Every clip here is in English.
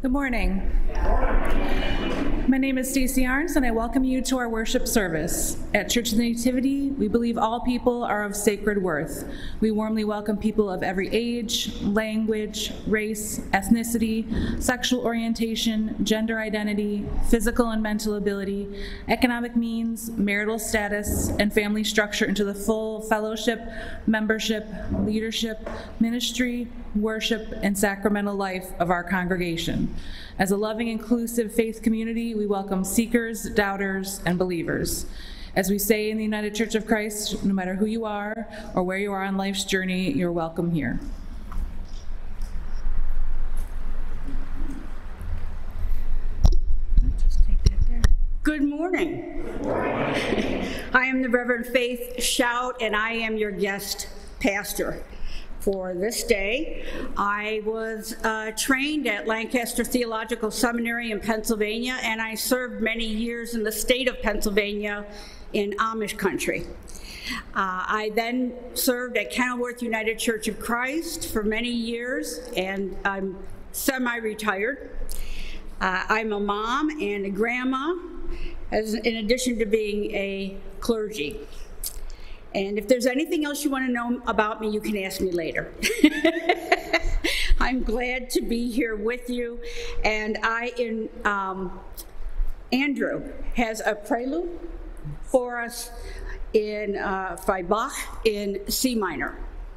Good morning. My name is Stacy Arns, and I welcome you to our worship service. At Church of the Nativity, we believe all people are of sacred worth. We warmly welcome people of every age, language, race, ethnicity, sexual orientation, gender identity, physical and mental ability, economic means, marital status, and family structure into the full fellowship, membership, leadership, ministry, worship, and sacramental life of our congregation. As a loving, inclusive faith community, we welcome seekers, doubters, and believers. As we say in the United Church of Christ, no matter who you are or where you are on life's journey, you're welcome here. Good morning. I am the Reverend Faith Shout, and I am your guest pastor for this day. I was trained at Lancaster Theological Seminary in Pennsylvania, and I served many years in the state of Pennsylvania in Amish country. I then served at Kenilworth United Church of Christ for many years, and I'm semi-retired. I'm a mom and a grandma, in addition to being a clergy. And if there's anything else you want to know about me, you can ask me later. I'm glad to be here with you. And Andrew has a prelude for us in by Bach in C minor.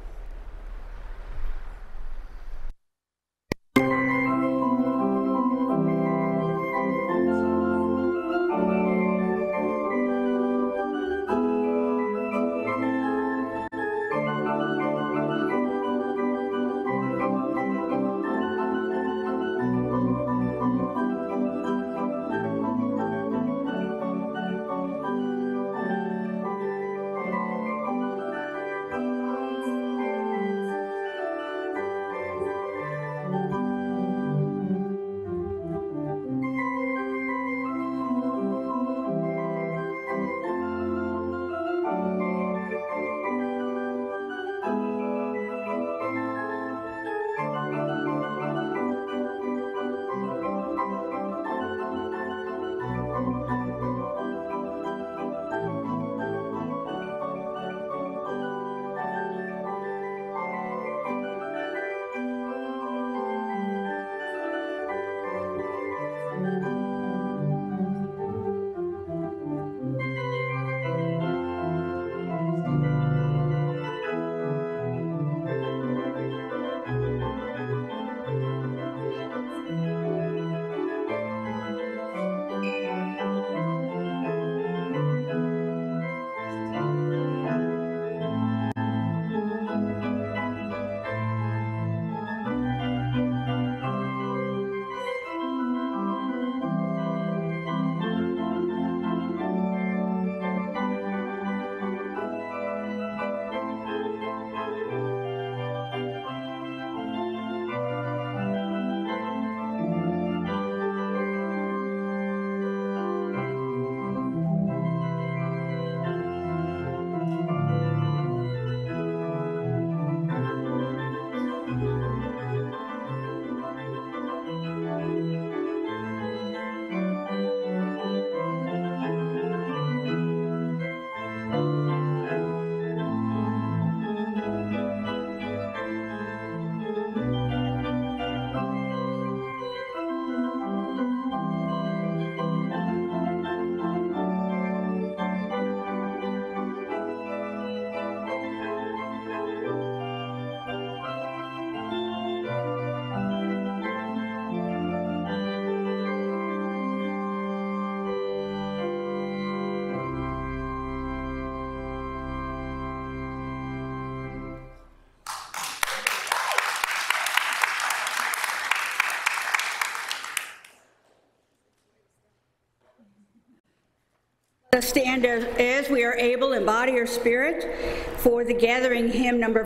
Let us stand as we are able in body or spirit for the gathering hymn number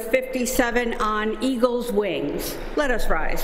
57 on Eagle's Wings. Let us rise.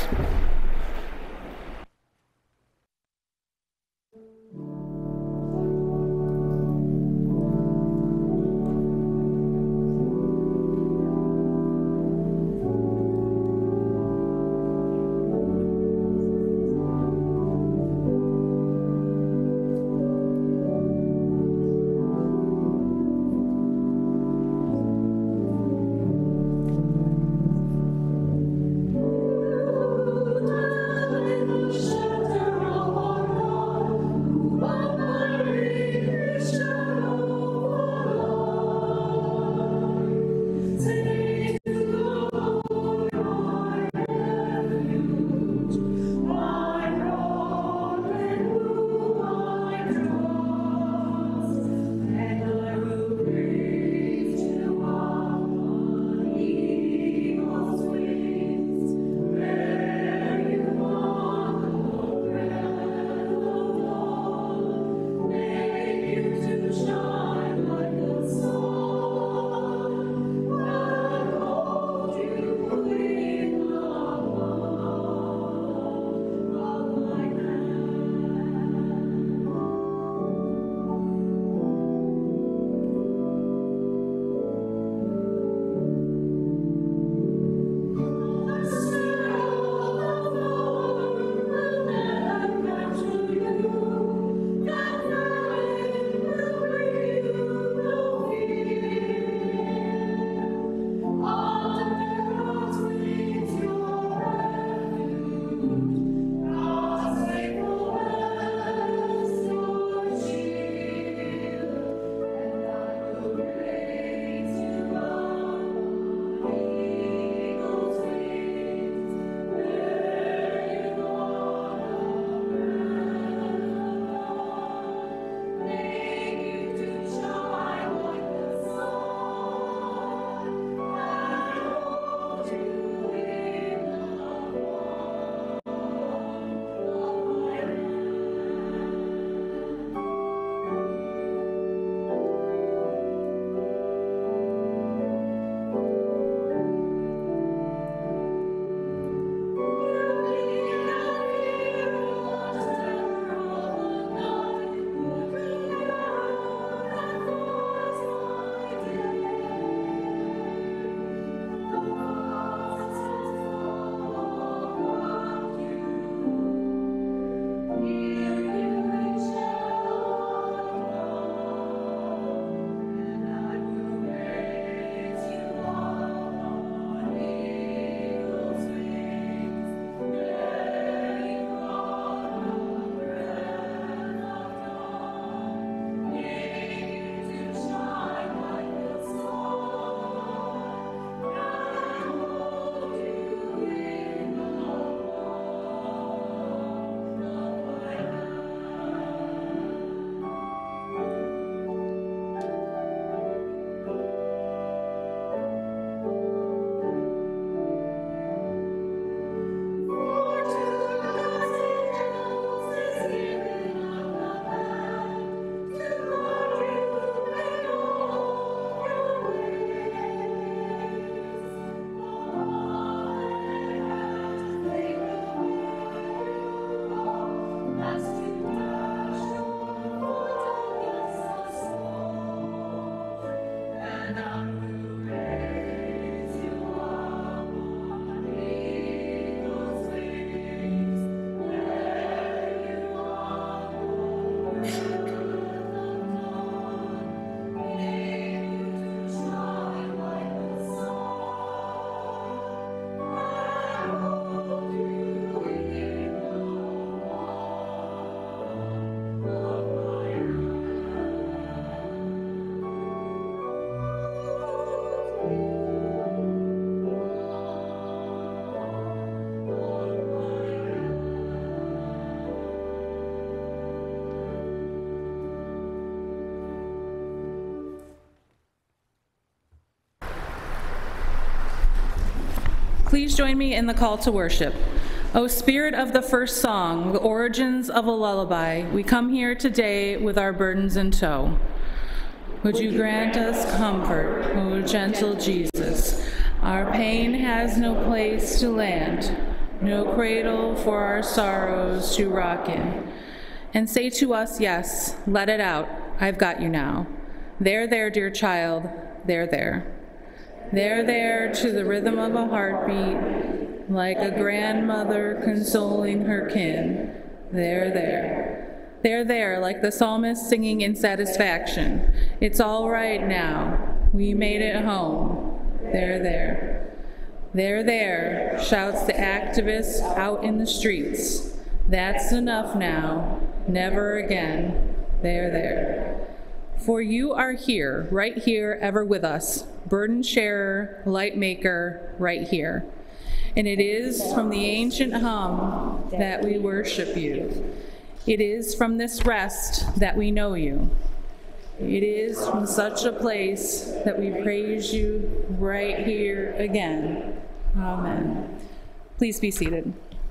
please join me in the call to worship. O Spirit of the first song, the origins of a lullaby, we come here today with our burdens in tow. Would you grant us comfort, O gentle Jesus? Our pain has no place to land, no cradle for our sorrows to rock in. And say to us, yes, let it out, I've got you now. There, there, dear child, there, there. There, there, to the rhythm of a heartbeat, like a grandmother consoling her kin. There, there. There, there, like the psalmist singing in satisfaction. It's all right now. We made it home. There, there. There, there, shouts the activist out in the streets. That's enough now. Never again. There, there. For you are here, right here, ever with us, burden sharer, light maker, right here. And it is from the ancient hum that we worship you. It is from this rest that we know you. It is from such a place that we praise you right here again. Amen. Please be seated.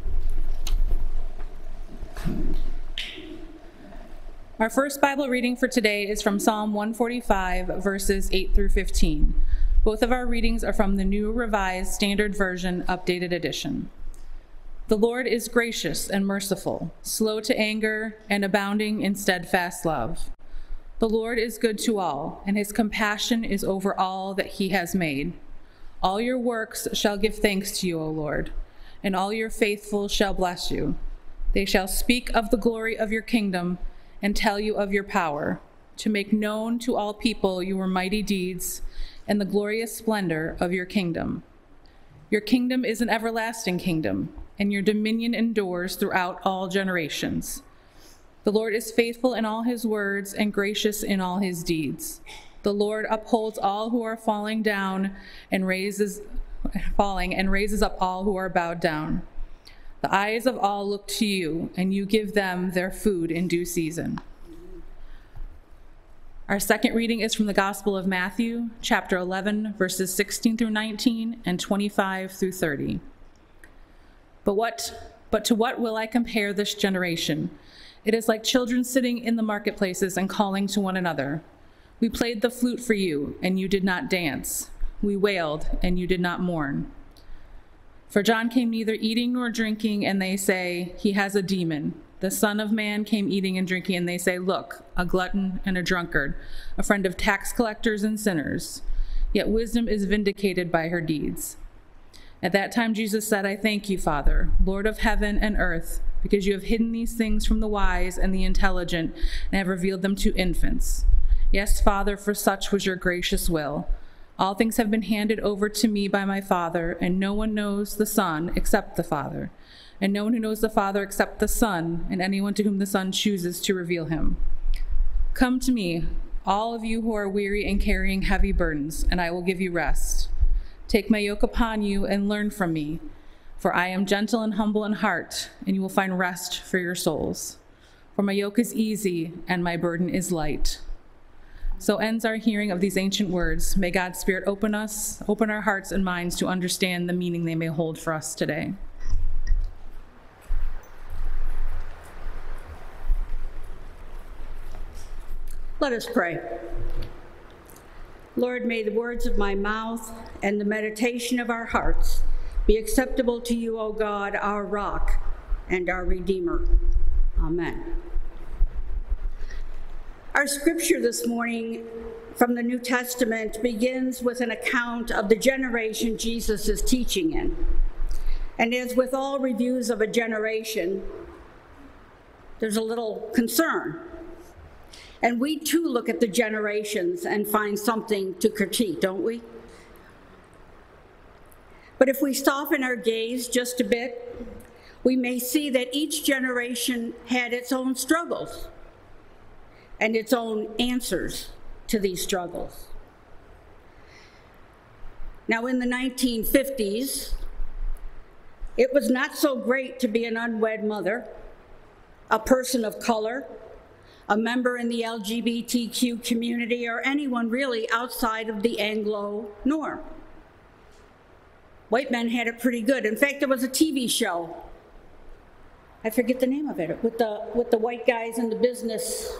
Our first Bible reading for today is from Psalm 145, verses 8 through 15. Both of our readings are from the New Revised Standard Version, Updated Edition. The Lord is gracious and merciful, slow to anger, and abounding in steadfast love. The Lord is good to all, and his compassion is over all that he has made. All your works shall give thanks to you, O Lord, and all your faithful shall bless you. They shall speak of the glory of your kingdom and tell you of your power, to make known to all people your mighty deeds and the glorious splendor of your kingdom. Your kingdom is an everlasting kingdom, and your dominion endures throughout all generations. The Lord is faithful in all his words and gracious in all his deeds. The Lord upholds all who are falling and raises up all who are bowed down. The eyes of all look to you, and you give them their food in due season. Our second reading is from the Gospel of Matthew, chapter 11, verses 16 through 19 and 25 through 30. But to what will I compare this generation? It is like children sitting in the marketplaces and calling to one another. We played the flute for you, and you did not dance. We wailed, and you did not mourn. For John came neither eating nor drinking, and they say, he has a demon. The Son of Man came eating and drinking, and they say, look, a glutton and a drunkard, a friend of tax collectors and sinners. Yet wisdom is vindicated by her deeds. At that time Jesus said, I thank you, Father, Lord of heaven and earth, because you have hidden these things from the wise and the intelligent, and have revealed them to infants. Yes, Father, for such was your gracious will. All things have been handed over to me by my Father, and no one knows the Son except the Father, and no one who knows the Father except the Son, and anyone to whom the Son chooses to reveal him. Come to me, all of you who are weary and carrying heavy burdens, and I will give you rest. Take my yoke upon you and learn from me, for I am gentle and humble in heart, and you will find rest for your souls. For my yoke is easy and my burden is light. So ends our hearing of these ancient words. May God's Spirit open our hearts and minds to understand the meaning they may hold for us today. Let us pray. Lord, may the words of my mouth and the meditation of our hearts be acceptable to you, O God, our rock and our Redeemer. Amen. Our scripture this morning from the New Testament begins with an account of the generation Jesus is teaching in. And as with all reviews of a generation, there's a little concern. And we too look at the generations and find something to critique, don't we? But if we soften our gaze just a bit, we may see that each generation had its own struggles and its own answers to these struggles. Now, in the 1950s, it was not so great to be an unwed mother, a person of color, a member in the LGBTQ community, or anyone really outside of the Anglo norm. White men had it pretty good. In fact, there was a TV show. I forget the name of it, with the white guys in the business.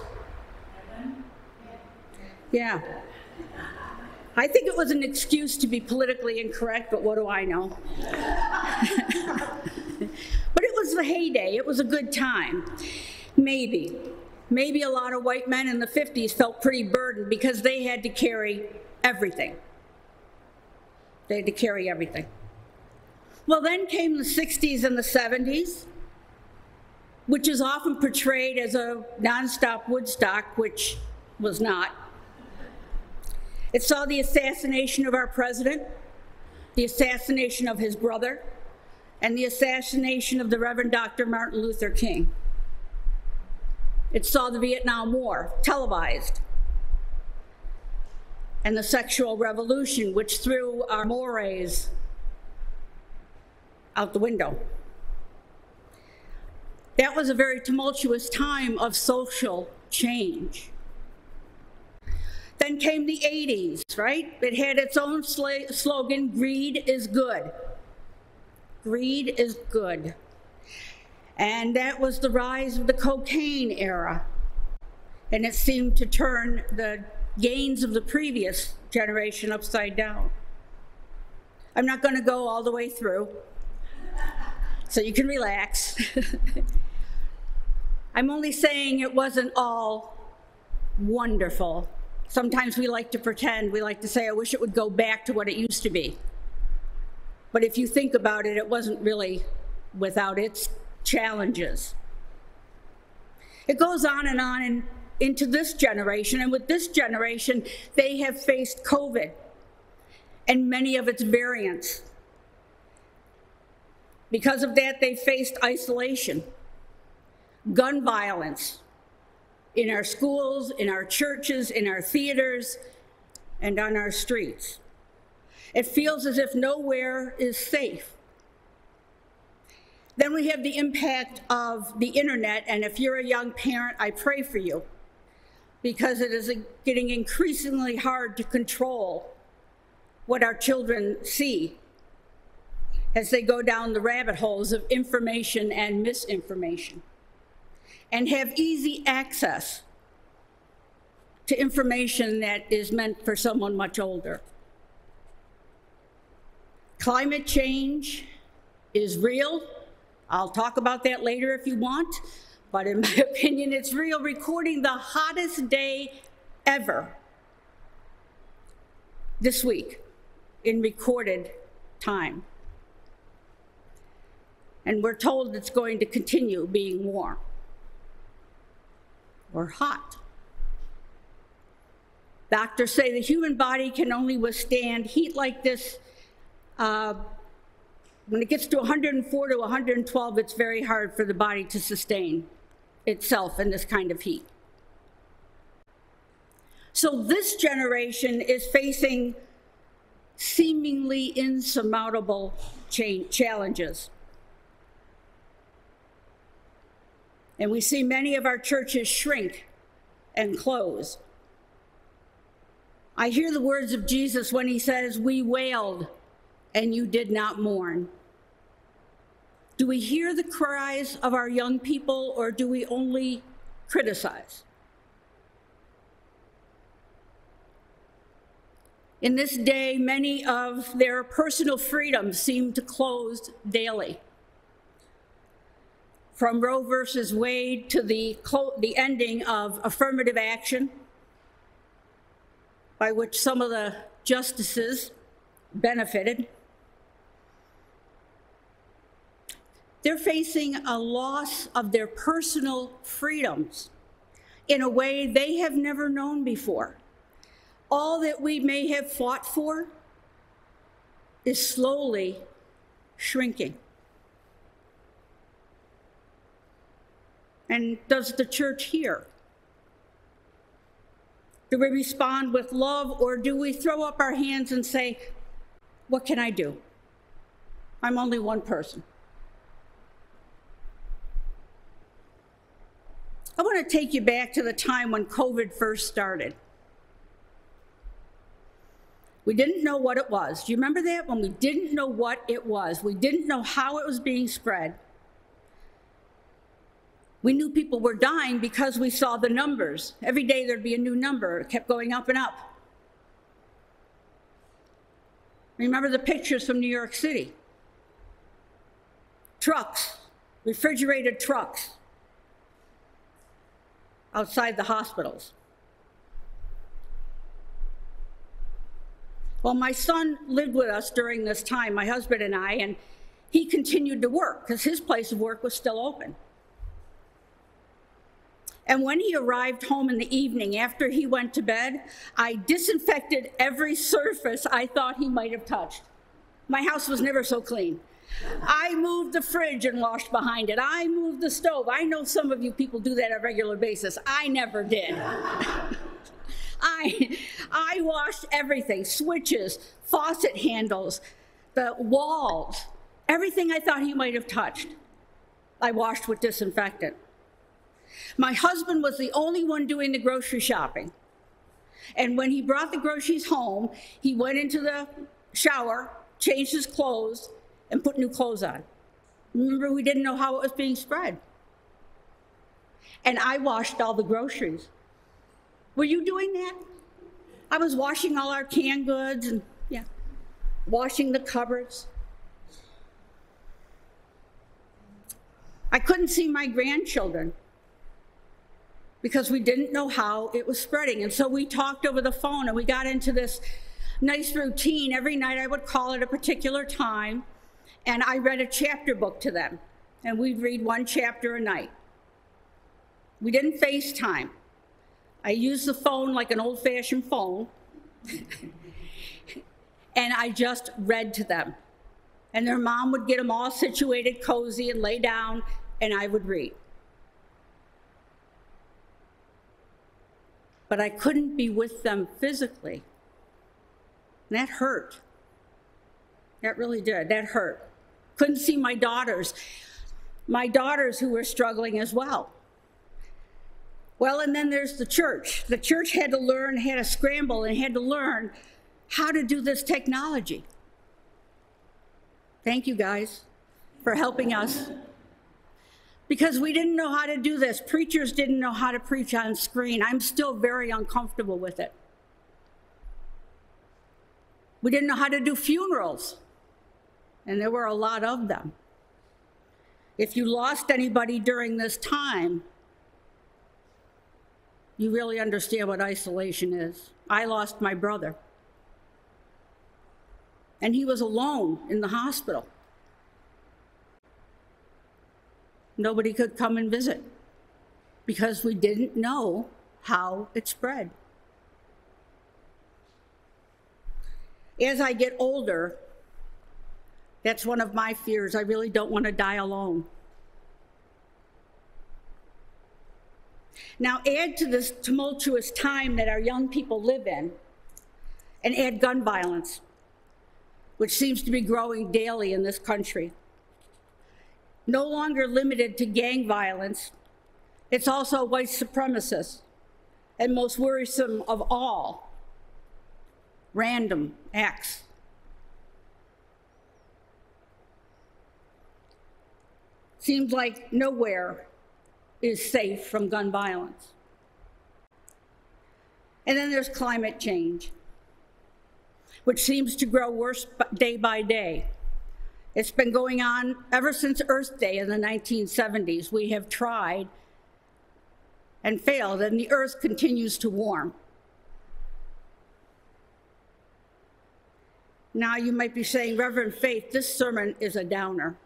Yeah. I think it was an excuse to be politically incorrect, but what do I know? But it was the heyday. It was a good time. Maybe a lot of white men in the 50s felt pretty burdened because they had to carry everything. They had to carry everything. Well, then came the 60s and the 70s, which is often portrayed as a nonstop Woodstock, which was not. It saw the assassination of our president, the assassination of his brother, and the assassination of the Reverend Dr. Martin Luther King. It saw the Vietnam War televised, and the sexual revolution, which threw our mores out the window. That was a very tumultuous time of social change. Then came the 80s, right? It had its own slogan, greed is good. Greed is good. And that was the rise of the cocaine era. And it seemed to turn the gains of the previous generation upside down. I'm not going to go all the way through, so you can relax. I'm only saying it wasn't all wonderful. Sometimes we like to pretend, we like to say, I wish it would go back to what it used to be. But if you think about it, it wasn't really without its challenges. It goes on and into this generation, and with this generation, they have faced COVID and many of its variants. Because of that, they faced isolation, gun violence in our schools, in our churches, in our theaters, and on our streets. It feels as if nowhere is safe. Then we have the impact of the internet, and if you're a young parent, I pray for you, because it is getting increasingly hard to control what our children see as they go down the rabbit holes of information and misinformation, and have easy access to information that is meant for someone much older. Climate change is real. I'll talk about that later if you want, but in my opinion, it's real. Recording the hottest day ever this week in recorded time. And we're told it's going to continue being warm or hot. Doctors say the human body can only withstand heat like this. When it gets to 104 to 112, it's very hard for the body to sustain itself in this kind of heat. So this generation is facing seemingly insurmountable challenges. And we see many of our churches shrink and close. I hear the words of Jesus when he says, "We wailed, and you did not mourn." Do we hear the cries of our young people, or do we only criticize? In this day, many of their personal freedoms seem to close daily. From Roe versus Wade to the ending of affirmative action, by which some of the justices benefited. They're facing a loss of their personal freedoms in a way they have never known before. All that we may have fought for is slowly shrinking. And does the church hear? Do we respond with love, or do we throw up our hands and say, what can I do? I'm only one person. I want to take you back to the time when COVID first started. We didn't know what it was. Do you remember that? When we didn't know what it was. We didn't know how it was being spread. We knew people were dying because we saw the numbers. Every day there'd be a new number. It kept going up and up. Remember the pictures from New York City? Trucks, refrigerated trucks outside the hospitals. Well, my son lived with us during this time, my husband and I, and he continued to work because his place of work was still open. And when he arrived home in the evening after he went to bed, I disinfected every surface I thought he might have touched. My house was never so clean. I moved the fridge and washed behind it. I moved the stove. I know some of you people do that on a regular basis. I never did. I washed everything, switches, faucet handles, the walls, everything I thought he might have touched, I washed with disinfectant. My husband was the only one doing the grocery shopping. And when he brought the groceries home, he went into the shower, changed his clothes, and put new clothes on. Remember, we didn't know how it was being spread. And I washed all the groceries. Were you doing that? I was washing all our canned goods and, washing the cupboards. I couldn't see my grandchildren because we didn't know how it was spreading. And so we talked over the phone and we got into this nice routine. Every night I would call at a particular time and I read a chapter book to them. And we'd read one chapter a night. We didn't FaceTime. I used the phone like an old-fashioned phone. And I just read to them. And their mom would get them all situated, cozy, and lay down, and I would read. But I couldn't be with them physically. And that hurt. That really did. That hurt. Couldn't see my daughters who were struggling as well. Well, and then there's the church. The church had to scramble and had to learn how to do this technology. Thank you guys for helping us. Because we didn't know how to do this. Preachers didn't know how to preach on screen. I'm still very uncomfortable with it. We didn't know how to do funerals. And there were a lot of them. If you lost anybody during this time, you really understand what isolation is. I lost my brother. And he was alone in the hospital. Nobody could come and visit because we didn't know how it spread. As I get older, that's one of my fears. I really don't want to die alone. Now, add to this tumultuous time that our young people live in, and add gun violence, which seems to be growing daily in this country. No longer limited to gang violence, it's also white supremacists, and most worrisome of all, random acts. Seems like nowhere is safe from gun violence. And then there's climate change, which seems to grow worse day by day. It's been going on ever since Earth Day in the 1970s. We have tried and failed, and the Earth continues to warm. Now you might be saying, Reverend Faith, this sermon is a downer.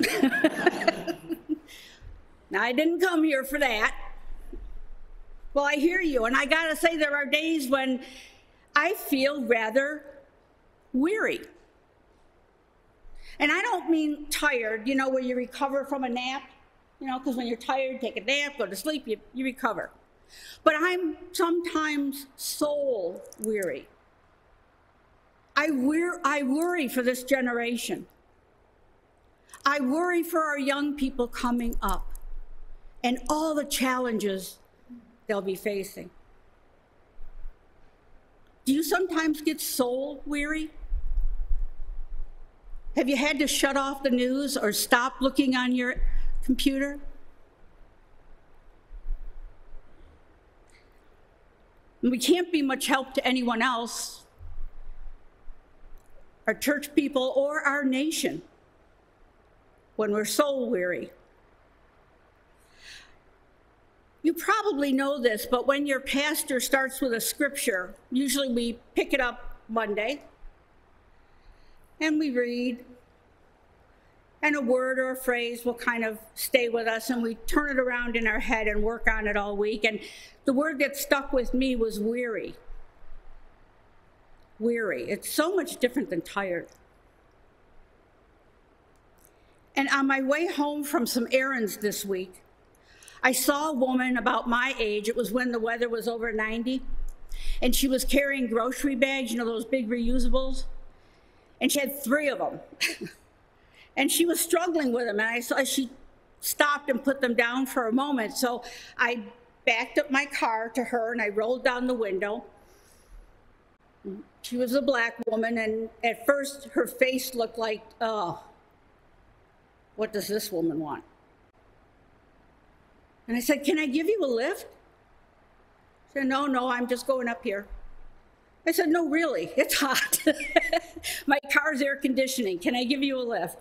Now, I didn't come here for that. Well, I hear you, and I gotta say there are days when I feel rather weary. And I don't mean tired, where you recover from a nap, because when you're tired, take a nap, go to sleep, you recover. But I'm sometimes soul weary. I worry for this generation. I worry for our young people coming up and all the challenges they'll be facing. Do you sometimes get soul weary? Have you had to shut off the news or stop looking on your computer? We can't be much help to anyone else, our church people or our nation, when we're soul weary. You probably know this, but when your pastor starts with a scripture, usually we pick it up Monday, and we read, and a word or a phrase will kind of stay with us, and we turn it around in our head and work on it all week. And the word that stuck with me was weary. Weary. It's so much different than tired. And on my way home from some errands this week, I saw a woman about my age. It was when the weather was over 90, and she was carrying grocery bags, you know, those big reusables, and she had 3 of them. And she was struggling with them, and I saw she stopped and put them down for a moment. So I backed up my car to her, and I rolled down the window. She was a black woman, and at first her face looked like, oh, what does this woman want? And I said, can I give you a lift? She said, no, I'm just going up here. I said, no, really, it's hot. My car's air conditioning. Can I give you a lift?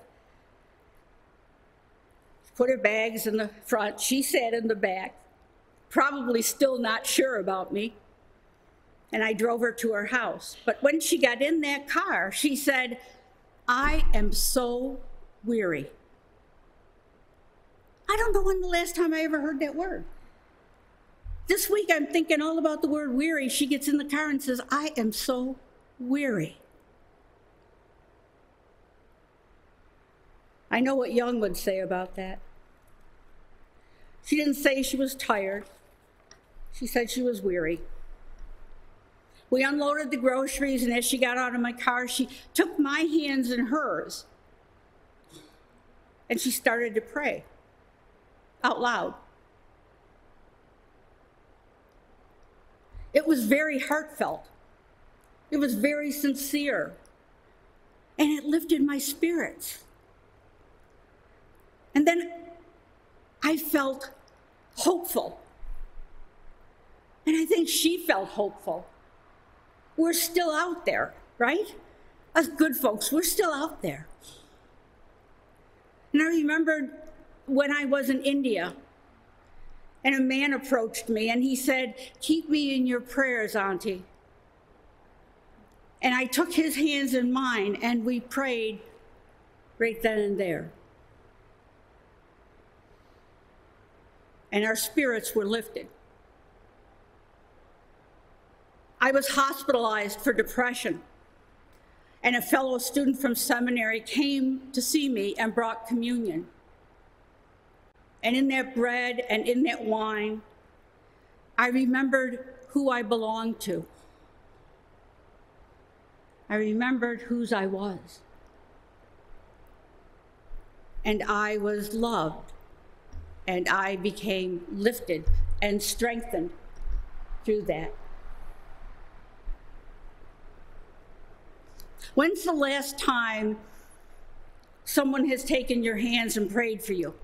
She put her bags in the front. She sat in the back, probably still not sure about me. And I drove her to her house. But when she got in that car, she said, I am so weary. I don't know when the last time I ever heard that word. This week I'm thinking all about the word weary. She gets in the car and says, I am so weary. I know what Young would say about that. She didn't say she was tired. She said she was weary. We unloaded the groceries, and as she got out of my car, she took my hands in hers, and she started to pray out loud. It was very heartfelt. It was very sincere, and it lifted my spirits. And then I felt hopeful, and I think she felt hopeful. We're still out there, right? Us good folks, we're still out there. And I remembered when I was in India, and a man approached me, and he said, keep me in your prayers, Auntie. And I took his hands in mine, and we prayed right then and there. And our spirits were lifted. I was hospitalized for depression, and a fellow student from seminary came to see me and brought communion. And in that bread and in that wine, I remembered who I belonged to. I remembered whose I was. And I was loved, and I became lifted and strengthened through that. When's the last time someone has taken your hands and prayed for you?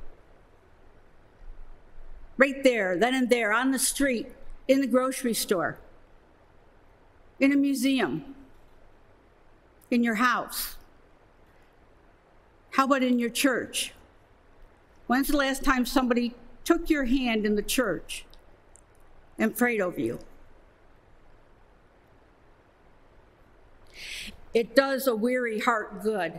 Right there, then and there, on the street, in the grocery store, in a museum, in your house. How about in your church? When's the last time somebody took your hand in the church and prayed over you? It does a weary heart good.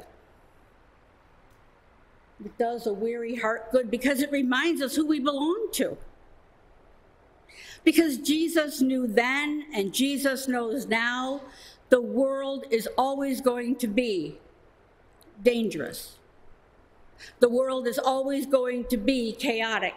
It does a weary heart good because it reminds us who we belong to. Because Jesus knew then and Jesus knows now, the world is always going to be dangerous. The world is always going to be chaotic.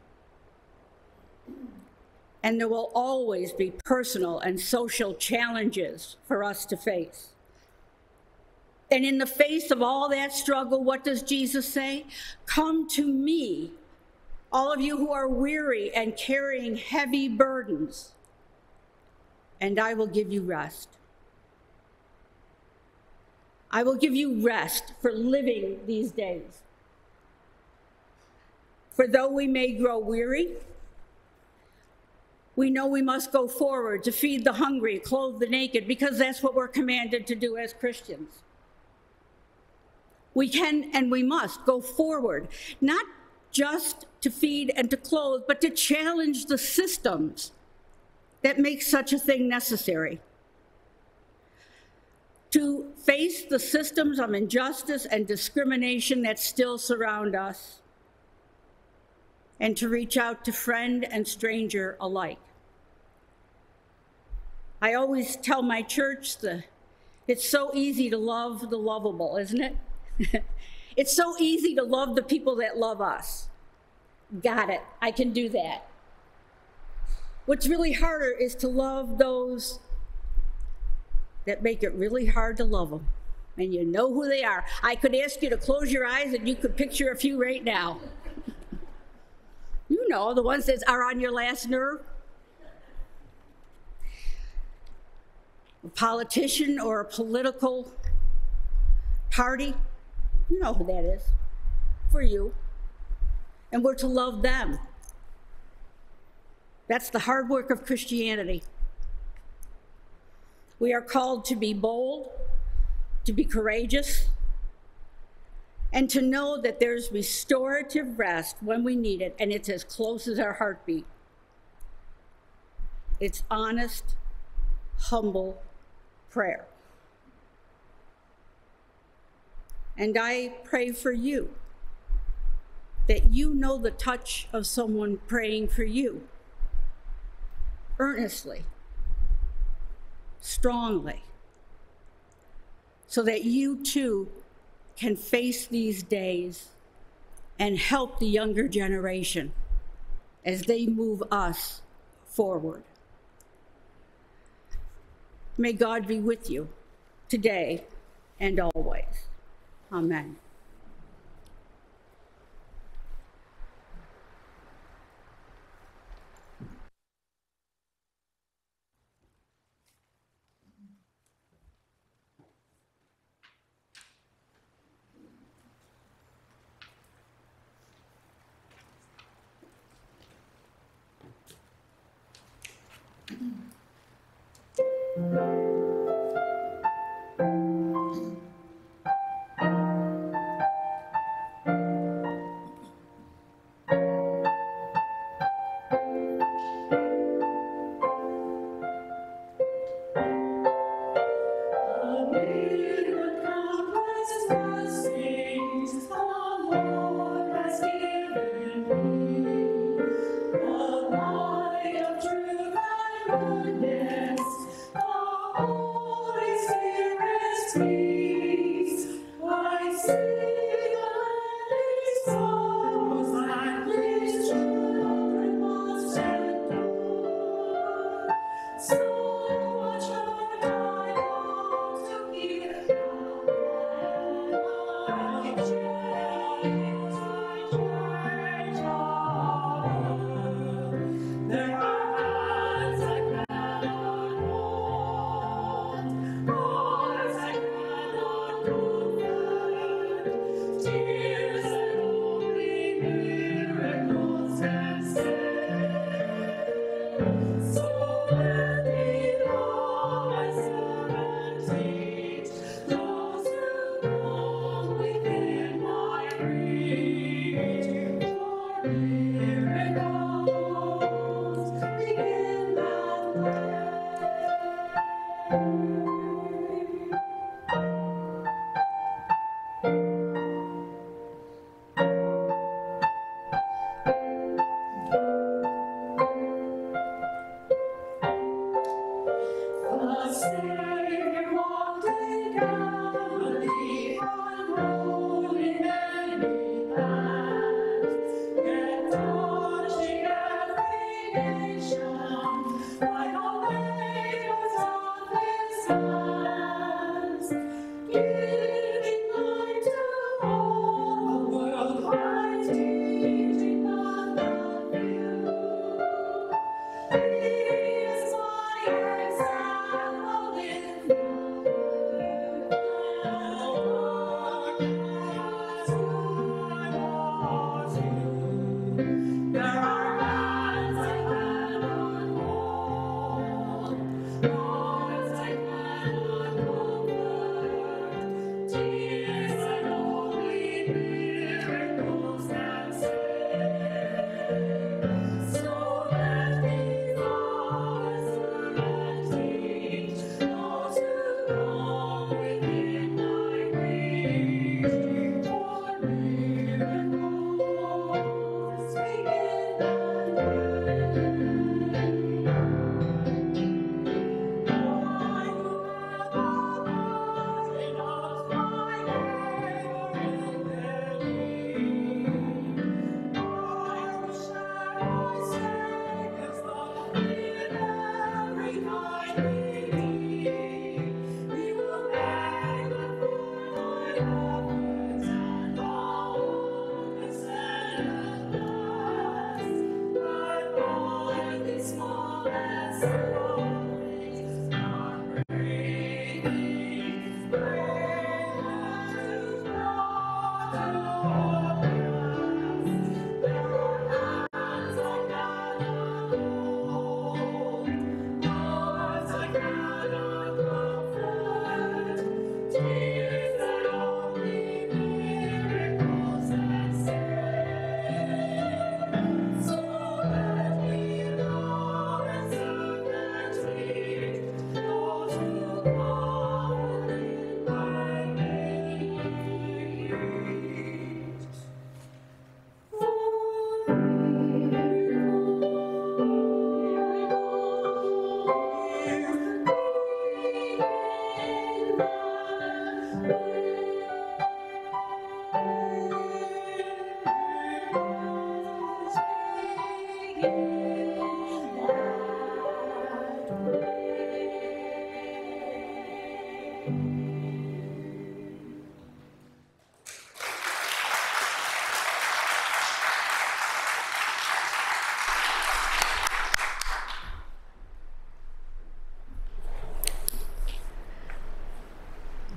And there will always be personal and social challenges for us to face. And in the face of all that struggle, what does Jesus say? Come to me, all of you who are weary and carrying heavy burdens, and I will give you rest. I will give you rest for living these days. For though we may grow weary, we know we must go forward to feed the hungry, clothe the naked, because that's what we're commanded to do as Christians. We can and we must go forward, not just to feed and to clothe, but to challenge the systems that make such a thing necessary. To face the systems of injustice and discrimination that still surround us, and to reach out to friend and stranger alike. I always tell my church it's so easy to love the lovable, isn't it? It's so easy to love the people that love us. Got it, I can do that. What's really harder is to love those that make it really hard to love them. And you know who they are. I could ask you to close your eyes and you could picture a few right now. You know, the ones that are on your last nerve. A politician or a political party, you know who that is, for you. And we're to love them. That's the hard work of Christianity. We are called to be bold, to be courageous, and to know that there's restorative rest when we need it, and it's as close as our heartbeat. It's honest, humble prayer. And I pray for you, that you know the touch of someone praying for you, earnestly, strongly, so that you too can face these days and help the younger generation as they move us forward. May God be with you today and always. Amen. Within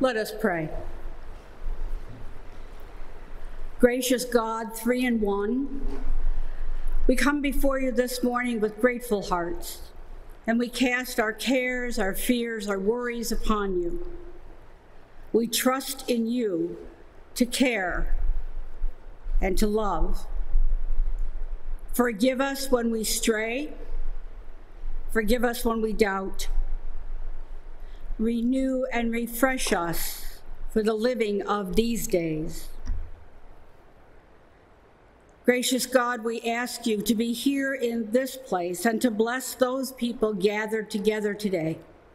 Let us pray. Gracious God, three in one, we come before you this morning with grateful hearts, and we cast our cares, our fears, our worries upon you. We trust in you to care and to love. Forgive us when we stray. Forgive us when we doubt. Renew and refresh us for the living of these days. Gracious God, we ask you to be here in this place and to bless those people gathered together today,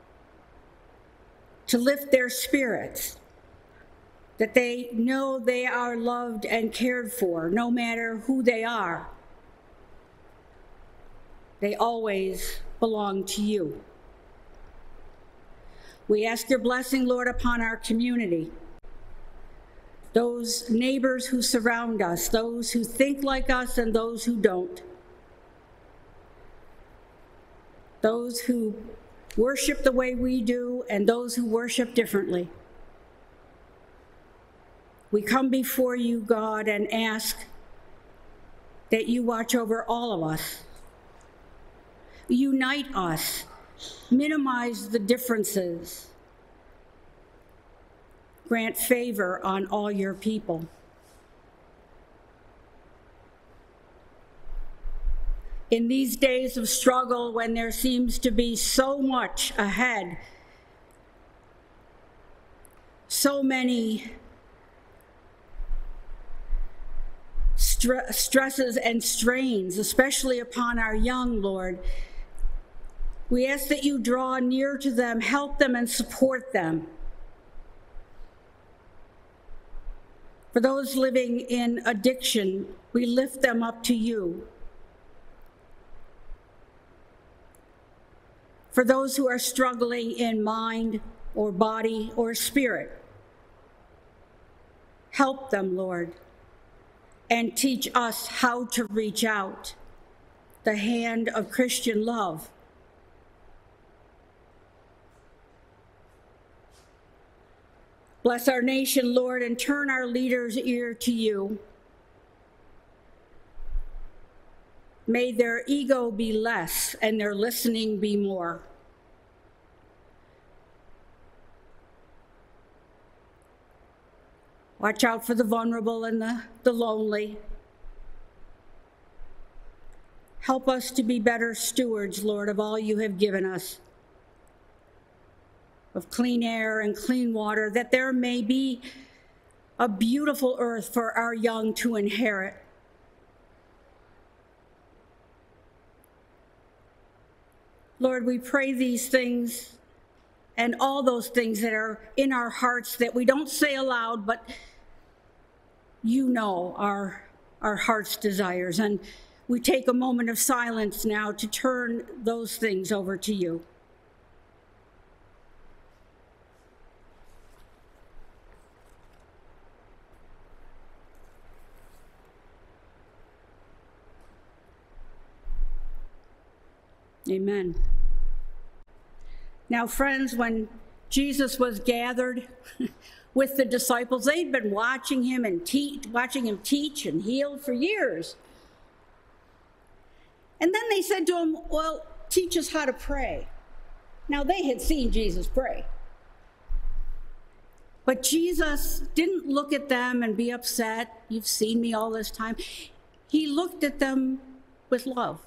to lift their spirits, that they know they are loved and cared for, no matter who they are. They always belong to you. We ask your blessing, Lord, upon our community, those neighbors who surround us, those who think like us and those who don't, those who worship the way we do and those who worship differently. We come before you, God, and ask that you watch over all of us. Unite us, minimize the differences. Grant favor on all your people. In these days of struggle, when there seems to be so much ahead, so many stresses and strains, especially upon our young, Lord, we ask that you draw near to them, help them, and support them. For those living in addiction, we lift them up to you. For those who are struggling in mind or body or spirit, help them, Lord, and teach us how to reach out the hand of Christian love. Bless our nation, Lord, and turn our leaders' ear to you. May their ego be less and their listening be more. Watch out for the vulnerable and the lonely. Help us to be better stewards, Lord, of all you have given us, of clean air and clean water, that there may be a beautiful earth for our young to inherit. Lord, we pray these things and all those things that are in our hearts that we don't say aloud, but you know our heart's desires. And we take a moment of silence now to turn those things over to you. Amen. Now, friends, when Jesus was gathered with the disciples, they'd been watching him teach and heal for years. And then they said to him, well, teach us how to pray. Now, they had seen Jesus pray. But Jesus didn't look at them and be upset. You've seen me all this time. He looked at them with love.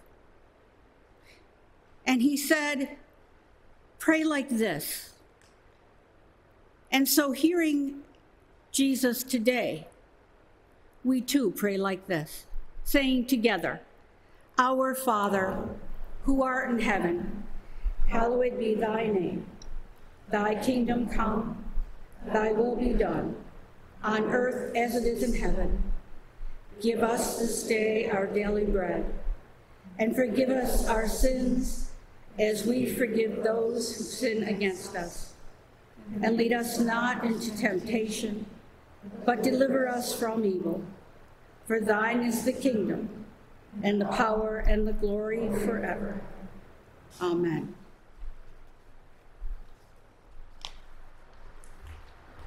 And he said, pray like this. And so hearing Jesus today, we too pray like this, saying together, Our Father, who art in heaven, hallowed be thy name. Thy kingdom come, thy will be done, on earth as it is in heaven. Give us this day our daily bread, and forgive us our sins as we forgive those who sin against us. And lead us not into temptation, but deliver us from evil. For thine is the kingdom, and the power, and the glory forever. Amen.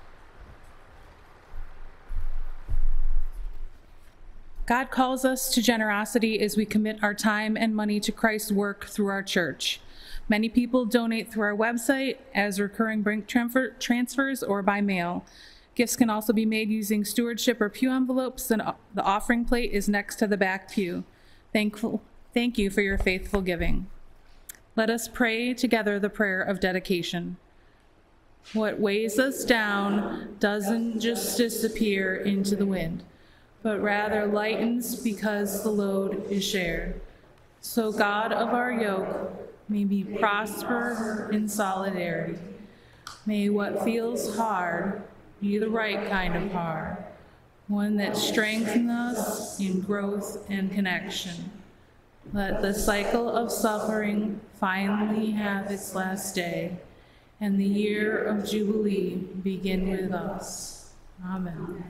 God calls us to generosity as we commit our time and money to Christ's work through our church. Many people donate through our website as recurring bank transfers or by mail. Gifts can also be made using stewardship or pew envelopes, and the offering plate is next to the back pew. Thank you for your faithful giving. Let us pray together the prayer of dedication. What weighs us down doesn't just disappear into the wind, but rather lightens because the load is shared. So God of our yoke, may we prosper in solidarity. May what feels hard be the right kind of hard, one that strengthens us in growth and connection. Let the cycle of suffering finally have its last day, and the year of Jubilee begin with us. Amen.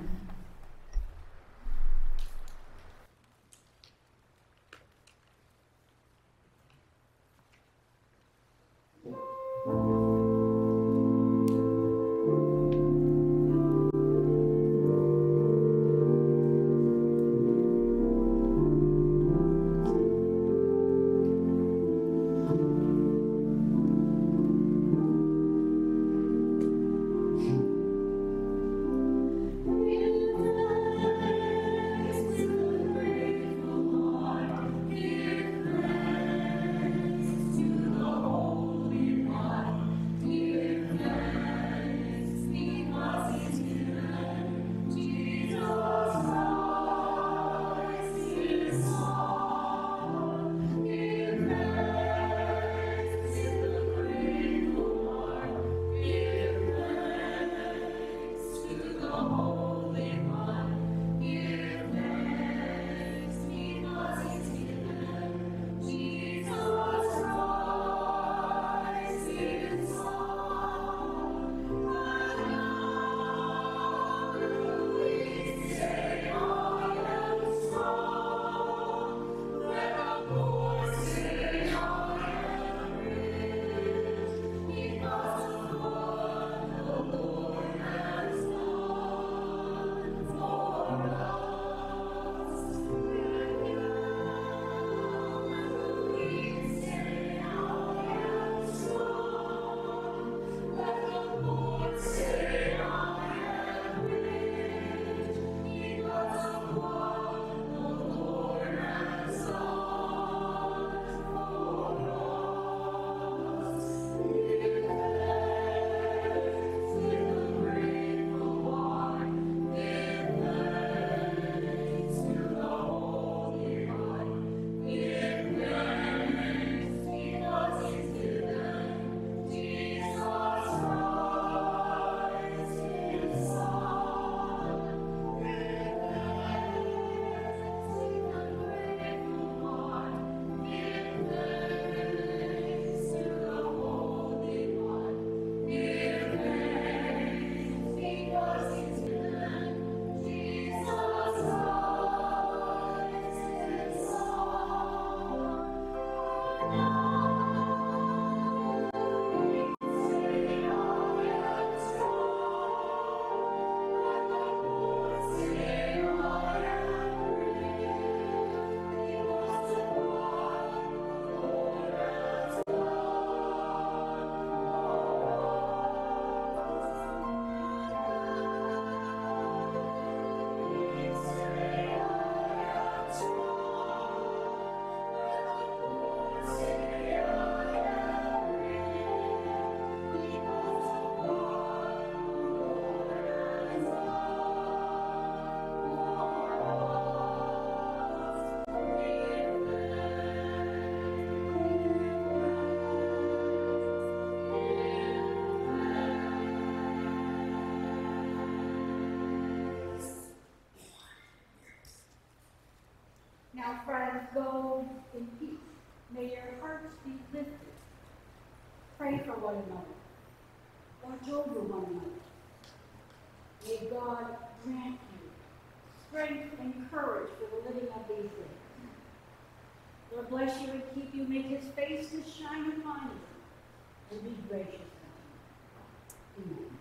Now, friends, go in peace. May your hearts be lifted. Pray for one another. Watch over one another. May God grant you strength and courage for the living of these days. Lord bless you and keep you. Make his face to shine upon you and be gracious. Amen.